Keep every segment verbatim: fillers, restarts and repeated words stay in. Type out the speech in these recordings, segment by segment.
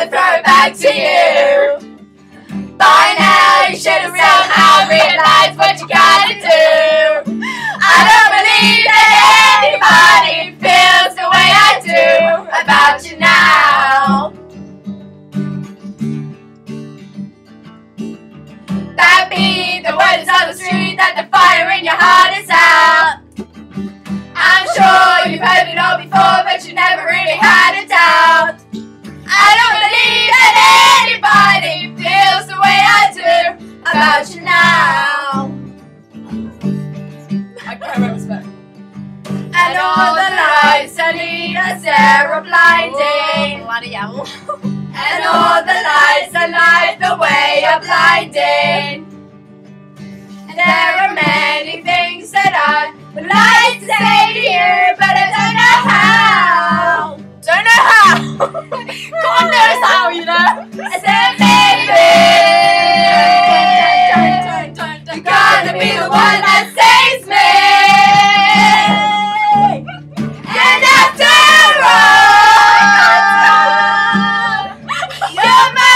gonna throw it back to you. By now you should have somehow realized what you gotta do. I don't believe that anybody feels the way I do about you now. That be the words on the street, that the fire in your heart is out. I'm sure you've heard it all before, but you never really had a doubt. I don't believe that anybody feels the way I do about you now. I can't remember spelling. And all the lights that lead us there are blinding. Bloody hell. And all the lights that light the way are blinding. And there are many things that I would like to say to you, but I don't know how. Don't know how. God knows how, you know. I said maybe Don't, don't, don't, you gotta be the one that saves me. And after all, you're my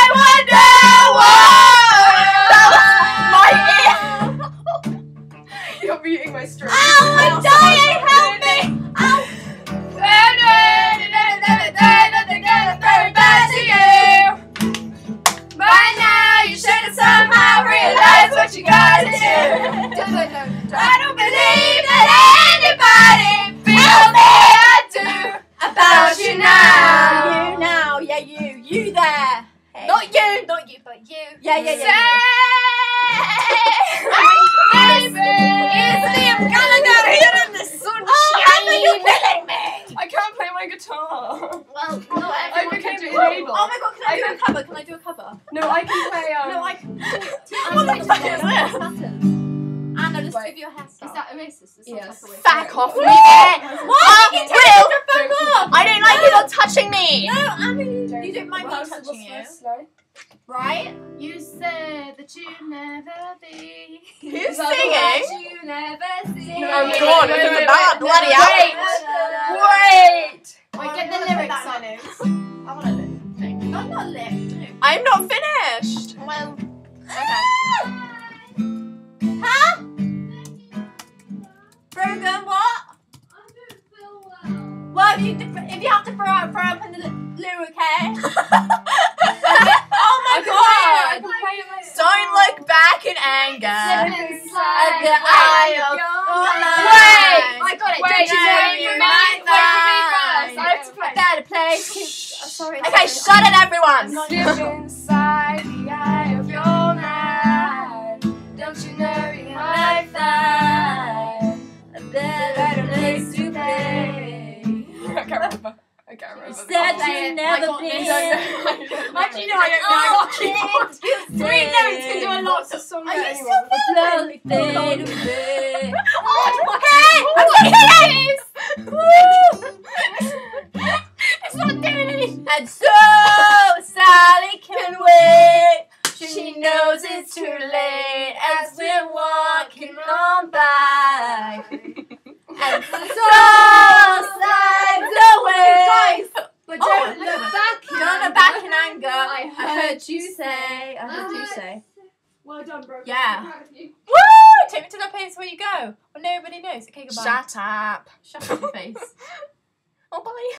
wonder woman. You're muting my stream. Ow, I'm dying! Help me! Ow! Throw it back to you. By now you should have somehow realized what you gotta do. I don't believe that anybody feels the way I do about you now. You now, yeah, you, you there. Hey. Not you, not you, but you. Yeah, yeah, yeah. Say, It's Liam Gallagher here in the sunshine. Oh, You're killing me. I can't play my guitar. Well, not I everyone became can do disabled. Oh my god, can I, I do can- a cover? Can I do a cover? No, I can play. Um, No, I can. What the fuck is this? Anna, just Wait. give your hairstyle. Is that Oasis? This sounds Yes. like Oasis. Back off me. What? You tell me to fuck off. I don't like you not touching me. No, Anna, you, you don't mind me Well, touching you, slow. right? You said that you'd never be. Who's That singing? you never see. Oh God, this is about bloody hell. Wait. Wait. Wait, get the Put lyrics that on. I want a lip. No, not a lip. No. I'm not finished. Well. Okay. Huh? Brogan, what? Well, if you if you have to throw up, throw up in the loo, okay? Oh my god! Don't look back in anger. At the eye of Wait! I got it. Wait, Don't you no, know you you might might wait for me first. not. I have to play. better play. Oh, sorry. Okay, shut it, everyone. Slip inside the eye of your mind. Don't you know you might find A better place to play. I can't remember. I can't remember. Said Play you it. never I got been. this. Actually, no, I don't know. Oh, Three notes can do a lot of songs. Are you anyway. still slowly fade away? Hey! Hey! It's not doing anything. And so Sally can wait. She knows it's too late as we're walking on by. And so slides away. Guys, but oh, don't look look back in Don't look anger. back in anger. I I heard you say. I heard you say. Well done, bro. Yeah. I'm proud of you. Woo! Take me to that place where you go. Well, nobody knows. Okay, goodbye. Shut up. Shut up your face. Oh, bye.